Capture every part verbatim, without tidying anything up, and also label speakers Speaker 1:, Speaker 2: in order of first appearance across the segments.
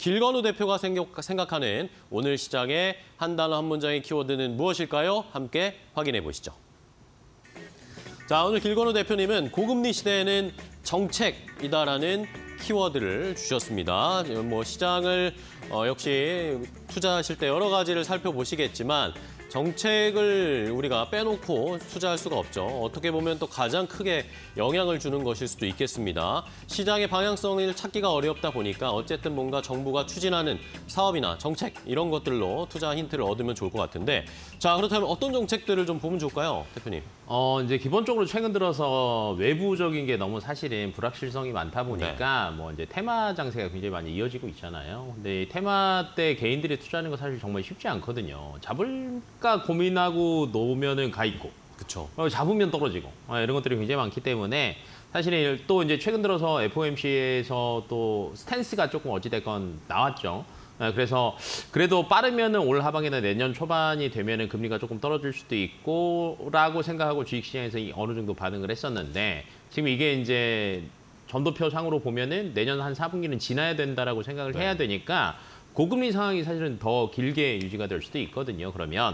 Speaker 1: 길건우 대표가 생각하는 오늘 시장의 한 단어 한 문장의 키워드는 무엇일까요? 함께 확인해 보시죠. 자, 오늘 길건우 대표님은 고금리 시대에는 정책이다라는 키워드를 주셨습니다. 뭐 시장을 어, 역시 투자하실 때 여러 가지를 살펴보시겠지만 정책을 우리가 빼놓고 투자할 수가 없죠. 어떻게 보면 또 가장 크게 영향을 주는 것일 수도 있겠습니다. 시장의 방향성을 찾기가 어렵다 보니까 어쨌든 뭔가 정부가 추진하는 사업이나 정책 이런 것들로 투자 힌트를 얻으면 좋을 것 같은데, 자, 그렇다면 어떤 정책들을 좀 보면 좋을까요, 대표님?
Speaker 2: 어, 이제 기본적으로 최근 들어서 외부적인 게 너무 사실은 불확실성이 많다 보니까 네. 뭐 이제 테마 장세가 굉장히 많이 이어지고 있잖아요. 근데 이 테마 때 개인들이 투자하는 거 사실 정말 쉽지 않거든요. 잡을까 고민하고 놓으면은 가 있고,
Speaker 1: 그렇죠.
Speaker 2: 어, 잡으면 떨어지고 이런 것들이 굉장히 많기 때문에 사실은 또 이제 최근 들어서 에프오엠씨에서 또 스탠스가 조금 어찌됐건 나왔죠. 그래서 그래도 빠르면은 올 하반기나 내년 초반이 되면은 금리가 조금 떨어질 수도 있고라고 생각하고 주식시장에서 어느 정도 반응을 했었는데, 지금 이게 이제 전도표 상으로 보면은 내년 한 사 분기는 지나야 된다라고 생각을 해야 되니까 고금리 상황이 사실은 더 길게 유지가 될 수도 있거든요. 그러면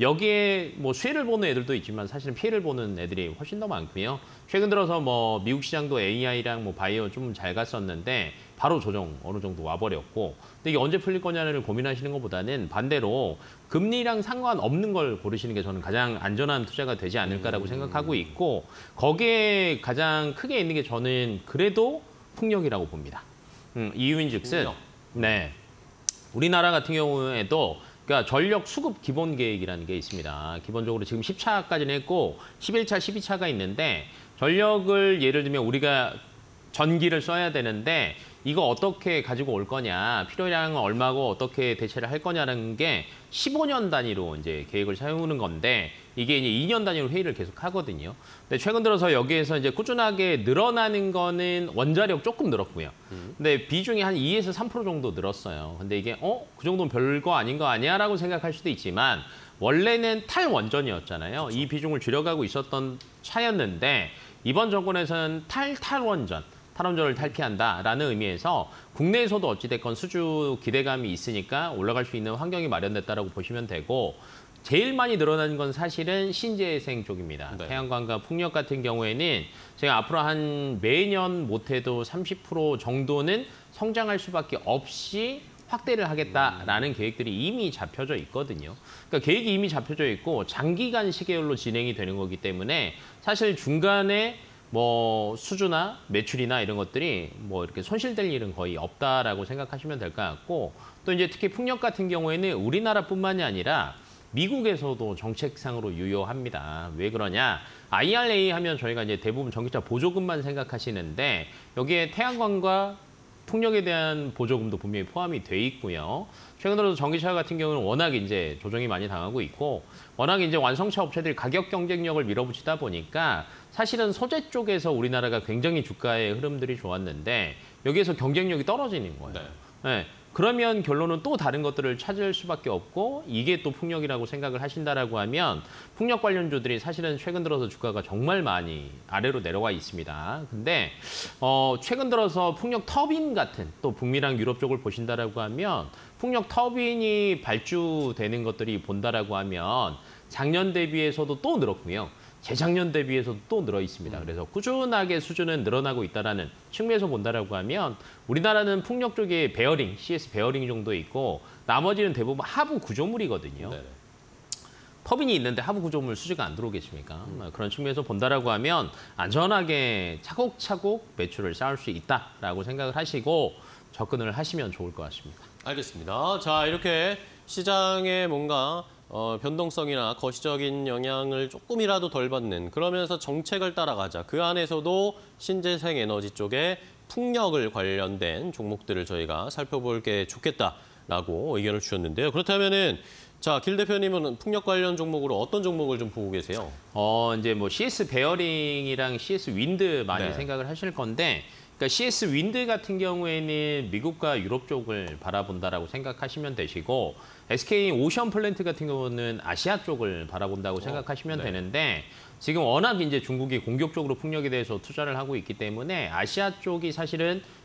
Speaker 2: 여기에 뭐 수혜를 보는 애들도 있지만 사실은 피해를 보는 애들이 훨씬 더 많고요. 최근 들어서 뭐 미국 시장도 에이아이랑 뭐 바이오 좀 잘 갔었는데 바로 조정 어느 정도 와버렸고, 근데 이게 언제 풀릴 거냐를 고민하시는 것보다는 반대로 금리랑 상관없는 걸 고르시는 게 저는 가장 안전한 투자가 되지 않을까라고 음. 생각하고 있고, 거기에 가장 크게 있는 게 저는 그래도 풍력이라고 봅니다. 음, 이유인즉슨 풍력. 네. 우리나라 같은 경우에도 그러니까 전력 수급 기본 계획이라는 게 있습니다. 기본적으로 지금 십 차까지는 했고 십일 차, 십이 차가 있는데, 전력을 예를 들면 우리가 전기를 써야 되는데 이거 어떻게 가지고 올 거냐, 필요량은 얼마고 어떻게 대체를 할 거냐라는 게 십오 년 단위로 이제 계획을 세우는 건데, 이게 이제 이 년 단위로 회의를 계속 하거든요. 근데 최근 들어서 여기에서 이제 꾸준하게 늘어나는 거는 원자력 조금 늘었고요. 근데 비중이 한 이에서 삼 퍼센트 정도 늘었어요. 근데 이게 어? 그 정도는 별거 아닌 거 아니야라고 생각할 수도 있지만 원래는 탈원전이었잖아요. 그렇죠. 이 비중을 줄여가고 있었던 차였는데 이번 정권에서는 탈탈원전, 탈원전을 탈피한다라는 의미에서 국내에서도 어찌됐건 수주 기대감이 있으니까 올라갈 수 있는 환경이 마련됐다라고 보시면 되고, 제일 많이 늘어나는 건 사실은 신재생 쪽입니다. 네. 태양광과 풍력 같은 경우에는 제가 앞으로 한 매년 못해도 삼십 퍼센트 정도는 성장할 수밖에 없이 확대를 하겠다라는 음. 계획들이 이미 잡혀져 있거든요. 그러니까 계획이 이미 잡혀져 있고 장기간 시계열로 진행이 되는 거기 때문에 사실 중간에 뭐 수주나 매출이나 이런 것들이 뭐 이렇게 손실될 일은 거의 없다라고 생각하시면 될 것 같고, 또 이제 특히 풍력 같은 경우에는 우리나라뿐만이 아니라 미국에서도 정책상으로 유효합니다. 왜 그러냐? 아이알에이 하면 저희가 이제 대부분 전기차 보조금만 생각하시는데 여기에 태양광과 풍력에 대한 보조금도 분명히 포함이 돼 있고요. 최근 들어서 전기차 같은 경우는 워낙 이제 조정이 많이 당하고 있고, 워낙 이제 완성차 업체들이 가격 경쟁력을 밀어붙이다 보니까 사실은 소재 쪽에서 우리나라가 굉장히 주가의 흐름들이 좋았는데 여기에서 경쟁력이 떨어지는 거예요. 네. 네. 그러면 결론은 또 다른 것들을 찾을 수밖에 없고, 이게 또 풍력이라고 생각을 하신다라고 하면 풍력 관련주들이 사실은 최근 들어서 주가가 정말 많이 아래로 내려와 있습니다. 근데 어, 최근 들어서 풍력 터빈 같은 또 북미랑 유럽 쪽을 보신다라고 하면 풍력 터빈이 발주되는 것들이 본다라고 하면 작년 대비해서도 또 늘었고요. 재작년 대비해서도 또 늘어 있습니다. 그래서 꾸준하게 수준은 늘어나고 있다는 측면에서 본다라고 하면 우리나라는 풍력 쪽에 베어링, 씨에스 베어링 정도 있고 나머지는 대부분 하부 구조물이거든요. 네네. 터빈이 있는데 하부 구조물 수주가 안 들어오겠습니까? 음. 그런 측면에서 본다라고 하면 안전하게 차곡차곡 매출을 쌓을 수 있다라고 생각을 하시고 접근을 하시면 좋을 것 같습니다.
Speaker 1: 알겠습니다. 자, 이렇게 시장에 뭔가 어, 변동성이나 거시적인 영향을 조금이라도 덜 받는, 그러면서 정책을 따라가자. 그 안에서도 신재생 에너지 쪽에 풍력을 관련된 종목들을 저희가 살펴볼 게 좋겠다라고 의견을 주셨는데요. 그렇다면은 자, 길 대표님은 풍력 관련 종목으로 어떤 종목을 좀 보고 계세요?
Speaker 2: 어, 이제 뭐 씨에스 베어링이랑 씨에스 윈드 많이 네. 생각을 하실 건데, 그러니까 씨에스 윈드 같은 경우에는 미국과 유럽 쪽을 바라본다라고 생각하시면 되시고, 에스케이 오션 플랜트 같은 경우는 아시아 쪽을 바라본다고 어, 생각하시면 네. 되는데, 지금 워낙 이제 중국이 공격적으로 풍력에 대해서 투자를 하고 있기 때문에 아시아 쪽이 사실은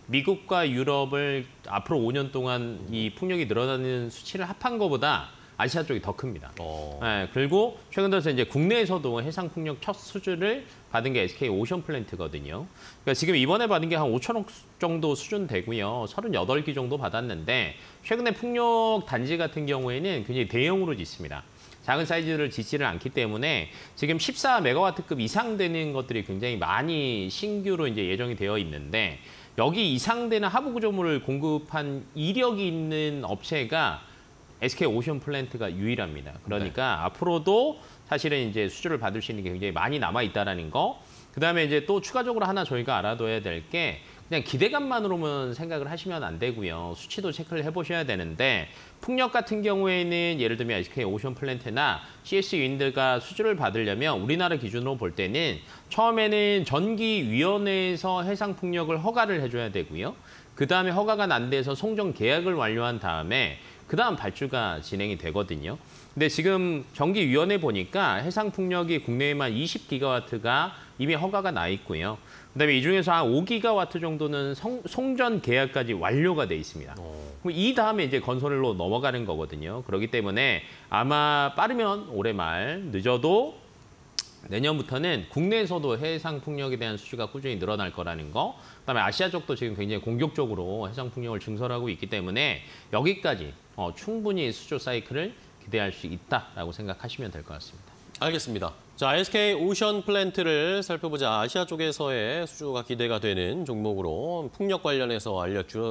Speaker 2: 미국과 유럽을 앞으로 오 년 동안 이 풍력이 늘어나는 수치를 합한 것보다 아시아 쪽이 더 큽니다.
Speaker 1: 어.
Speaker 2: 네, 그리고 최근 들어서 이제 국내에서도 해상 풍력 첫 수주를 받은 게 에스케이 오션 플랜트거든요. 그러니까 지금 이번에 받은 게 한 오천억 정도 수준 되고요. 서른여덟 기 정도 받았는데 최근에 풍력 단지 같은 경우에는 굉장히 대형으로 짓습니다. 작은 사이즈를 짓지를 않기 때문에 지금 십사 메가와트급 이상 되는 것들이 굉장히 많이 신규로 이제 예정이 되어 있는데 여기 이상 되는 하부 구조물을 공급한 이력이 있는 업체가 에스케이 오션 플랜트가 유일합니다. 그러니까 네. 앞으로도 사실은 이제 수주를 받을 수 있는 게 굉장히 많이 남아 있다라는 거. 그다음에 이제 또 추가적으로 하나 저희가 알아둬야 될 게 그냥 기대감만으로만 생각을 하시면 안 되고요. 수치도 체크를 해보셔야 되는데 풍력 같은 경우에는 예를 들면 에스케이 오션 플랜트나 씨에스 윈드가 수주를 받으려면 우리나라 기준으로 볼 때는 처음에는 전기위원회에서 해상 풍력을 허가를 해줘야 되고요. 그다음에 허가가 난 데서 송정 계약을 완료한 다음에 그다음 발주가 진행이 되거든요. 근데 지금 전기위원회 보니까 해상 풍력이 국내에만 이십 기가와트가 이미 허가가 나 있고요. 그다음에 이 중에서 한 오 기가와트 정도는 성, 송전 계약까지 완료가 돼 있습니다. 그럼 이 다음에 이제 건설로 넘어가는 거거든요. 그렇기 때문에 아마 빠르면 올해 말, 늦어도 내년부터는 국내에서도 해상 풍력에 대한 수주가 꾸준히 늘어날 거라는 거. 그다음에 아시아 쪽도 지금 굉장히 공격적으로 해상 풍력을 증설하고 있기 때문에 여기까지 어, 충분히 수주 사이클을 기대할 수 있다라고 생각하시면 될 것 같습니다.
Speaker 1: 알겠습니다. 자, 에스케이 오션 플랜트를 살펴보자. 아시아 쪽에서의 수주가 기대가 되는 종목으로 풍력 관련해서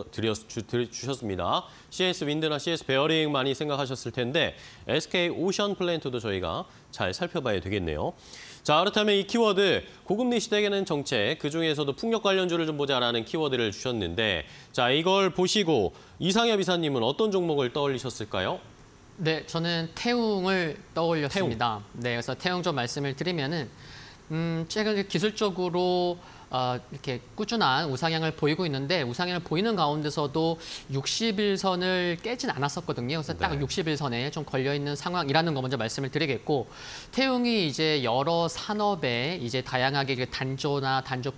Speaker 1: 알려주셨습니다. 씨에스 윈드나 씨에스 베어링 많이 생각하셨을 텐데 에스케이 오션 플랜트도 저희가 잘 살펴봐야 되겠네요. 자, 그렇다면 이 키워드 고금리 시대에는 정책, 그중에서도 풍력 관련주를 좀 보자라는 키워드를 주셨는데 자, 이걸 보시고 이상엽 이사님은 어떤 종목을 떠올리셨을까요?
Speaker 3: 네, 저는 태웅을 떠올렸습니다. 태웅. 네, 그래서 태웅 좀 말씀을 드리면은 음, 최근 기술적으로 어, 이렇게 꾸준한 우상향을 보이고 있는데 우상향을 보이는 가운데서도 육십 일선을 깨진 않았었거든요. 그래서 딱
Speaker 1: 네.
Speaker 3: 육십 일선에 좀 걸려 있는 상황이라는 거 먼저 말씀을 드리겠고 태웅이 이제 여러 산업에 이제 다양하게 단조나 단조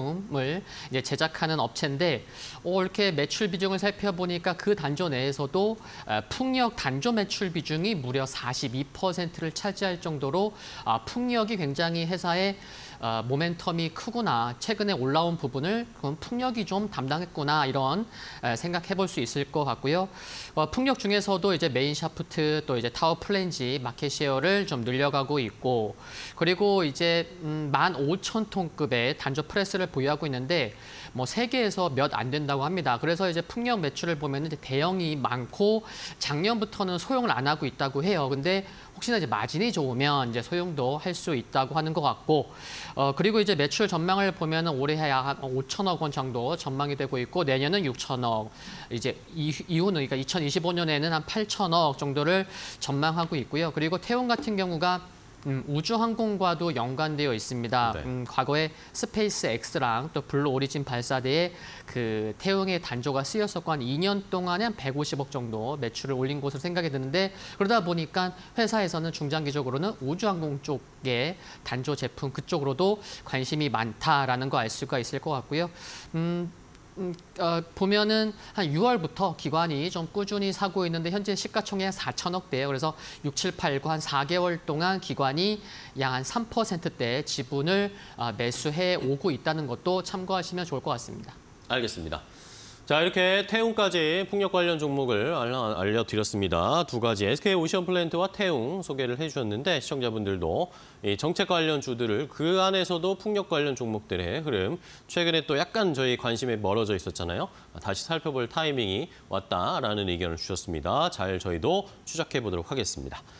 Speaker 3: 부품을 이제 제작하는 업체인데 어, 이렇게 매출 비중을 살펴보니까 그 단조 내에서도 어, 풍력 단조 매출 비중이 무려 사십이 퍼센트를 차지할 정도로 아, 풍력이 굉장히 회사의 어, 모멘텀이 크구나. 최근에 올라온 부분을 그럼 풍력이 좀 담당했구나. 이런 에, 생각해 볼 수 있을 것 같고요. 어, 풍력 중에서도 이제 메인 샤프트 또 이제 타워 플랜지 마켓 셰어를 좀 늘려가고 있고 그리고 이제 음, 만 오천 톤급의 단조 프레스를 보유하고 있는데 뭐 세계에서 몇 안 된다고 합니다. 그래서 이제 풍력 매출을 보면 이제 대형이 많고 작년부터는 소용을 안 하고 있다고 해요. 근데 혹시나 이제 마진이 좋으면 이제 소용도 할 수 있다고 하는 것 같고 어 그리고 이제 매출 전망을 보면은 올해 약 오천억 원 정도 전망이 되고 있고 내년은 육천억 이제 이후는 그러니까 이천이십오 년에는 한 팔천억 정도를 전망하고 있고요. 그리고 태웅 같은 경우가 음, 우주항공과도 연관되어 있습니다.
Speaker 1: 네.
Speaker 3: 음, 과거에 스페이스 X랑 또 블루 오리진 발사대에 그 태웅의 단조가 쓰였었고 한 이 년 동안에 한 백오십억 정도 매출을 올린 것으로 생각이 드는데 그러다 보니까 회사에서는 중장기적으로는 우주항공 쪽의 단조 제품 그쪽으로도 관심이 많다라는 거 알 수가 있을 것 같고요. 음, 음, 어, 보면은 한 유월부터 기관이 좀 꾸준히 사고 있는데 현재 시가총액 사천억 대예요. 그래서 육, 칠, 팔, 구 한 사 개월 동안 기관이 약 한 삼 퍼센트대 지분을 어, 매수해 오고 있다는 것도 참고하시면 좋을 것 같습니다.
Speaker 1: 알겠습니다. 자, 이렇게 태웅까지 풍력 관련 종목을 알려, 알려드렸습니다. 두 가지 에스케이 오션 플랜트와 태웅 소개를 해주셨는데 시청자분들도 이 정책 관련 주들을 그 안에서도 풍력 관련 종목들의 흐름 최근에 또 약간 저희 관심에 멀어져 있었잖아요. 다시 살펴볼 타이밍이 왔다라는 의견을 주셨습니다. 잘 저희도 추적해 보도록 하겠습니다.